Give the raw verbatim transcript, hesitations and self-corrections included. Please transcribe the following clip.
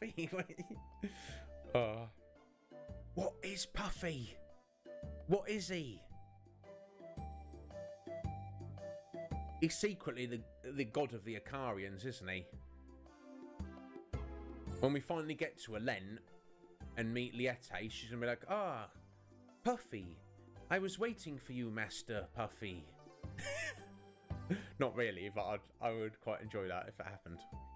Puffy? uh, what is Puffy? What is he? He's secretly the the god of the Icarians, isn't he? When we finally get to Elen and meet Liette, she's gonna be like, ah, Puffy, I was waiting for you, Master Puffy. Not really, but I'd, I would quite enjoy that if it happened.